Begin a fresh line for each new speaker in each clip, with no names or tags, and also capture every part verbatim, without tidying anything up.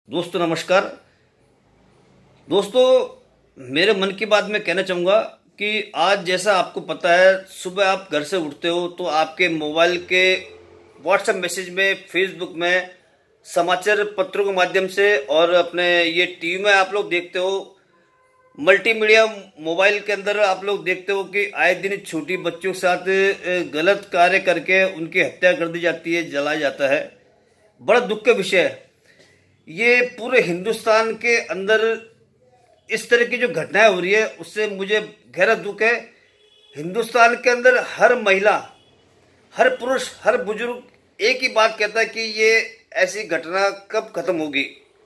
दोस्तों नमस्कार। दोस्तों मेरे मन की बात मैं कहना चाहूँगा कि आज जैसा आपको पता है, सुबह आप घर से उठते हो तो आपके मोबाइल के व्हाट्सएप मैसेज में, फेसबुक में, समाचार पत्रों के माध्यम से और अपने ये टीवी में आप लोग देखते हो, मल्टीमीडिया मोबाइल के अंदर आप लोग देखते हो कि आए दिन छोटी बच्चों के साथ गलत कार्य करके उनकी हत्या कर दी जाती है, जलाया जाता है। बड़ा दुख का विषय है ये। पूरे हिंदुस्तान के अंदर इस तरह की जो घटनाएं हो रही है उससे मुझे गहरा दुख है। हिंदुस्तान के अंदर हर महिला, हर पुरुष, हर बुजुर्ग एक ही बात कहता है कि ये ऐसी घटना कब खत्म होगी।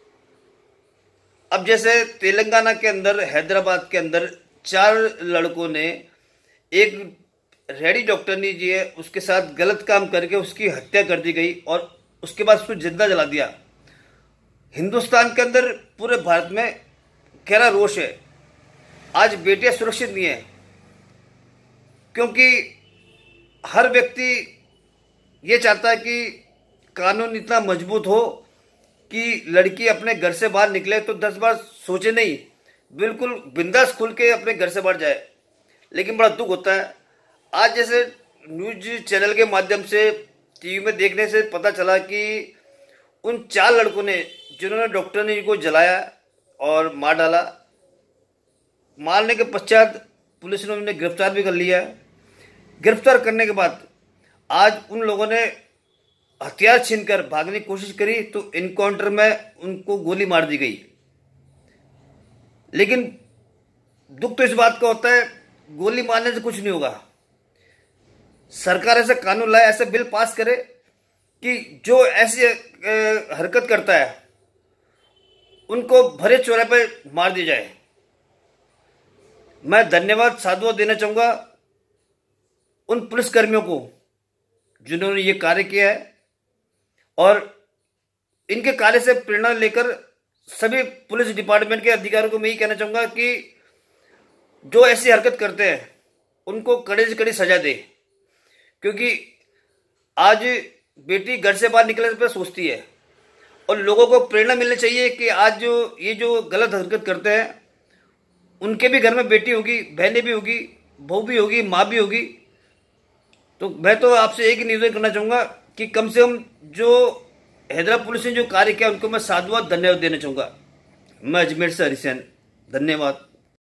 अब जैसे तेलंगाना के अंदर, हैदराबाद के अंदर चार लड़कों ने, एक रेडी डॉक्टरनी जी है उसके साथ गलत काम करके उसकी हत्या कर दी गई और उसके बाद उसको जिंदा जला दिया। हिंदुस्तान के अंदर, पूरे भारत में गहरा रोष है। आज बेटियां सुरक्षित नहीं है क्योंकि हर व्यक्ति ये चाहता है कि कानून इतना मजबूत हो कि लड़की अपने घर से बाहर निकले तो दस बार सोचे नहीं, बिल्कुल बिंदास खुल के अपने घर से बाहर जाए। लेकिन बड़ा दुख होता है, आज जैसे न्यूज चैनल के माध्यम से, टीवी में देखने से पता चला कि उन चार लड़कों ने, जिन्होंने डॉक्टर ने को जलाया और मार डाला, मारने के पश्चात पुलिस ने उन्हें गिरफ्तार भी कर लिया। गिरफ्तार करने के बाद आज उन लोगों ने हथियार छीनकर भागने की कोशिश करी तो इनकाउंटर में उनको गोली मार दी गई। लेकिन दुख तो इस बात का होता है, गोली मारने से कुछ नहीं होगा। सरकार ऐसा कानून लाए, ऐसा बिल पास करे कि जो ऐसी हरकत करता है उनको भरे चौराहे पर मार दी जाए। मैं धन्यवाद, साधुवाद देना चाहूंगा उन पुलिसकर्मियों को जिन्होंने ये कार्य किया है, और इनके कार्य से प्रेरणा लेकर सभी पुलिस डिपार्टमेंट के अधिकारियों को मैं ये कहना चाहूंगा कि जो ऐसी हरकत करते हैं उनको कड़े से कड़ी सजा दे। क्योंकि आज बेटी घर से बाहर निकलने पर सोचती है और लोगों को प्रेरणा मिलनी चाहिए कि आज जो ये जो गलत हरकत करते हैं उनके भी घर में बेटी होगी, बहनें भी होगी, बहू भी होगी, माँ भी होगी। तो मैं तो आपसे एक ही निवेदन करना चाहूँगा कि कम से कम जो हैदराबाद पुलिस ने जो कार्य किया उनको मैं साधुवाद, धन्यवाद देना चाहूँगा। मैं अजमेर से हरिसेन, धन्यवाद।